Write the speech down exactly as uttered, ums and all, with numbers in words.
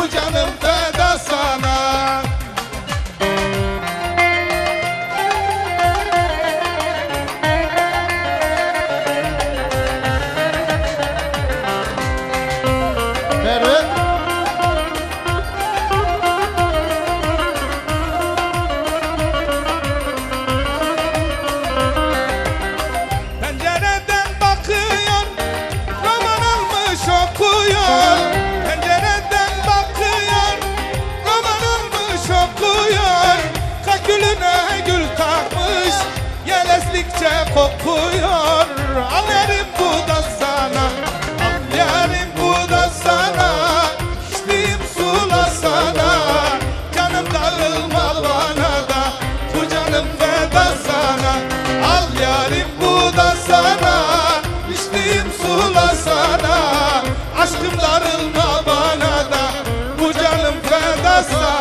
bu canım feda sana. Merve. Pencereden bakıyor, roman almış okuyor. Pencereden bakıyor, roman almış okuyor. Kakülüne gül takmış, yeleslikçe kokuyor. Al yarim bu da sana, al yarim bu da sana. İçtiğim sula sana, canım darılma bana da, bu canım feda sana. Al yarim bu da sana, içtiğim sula sana. Aşkım darılma bana da, bu canım feda sana.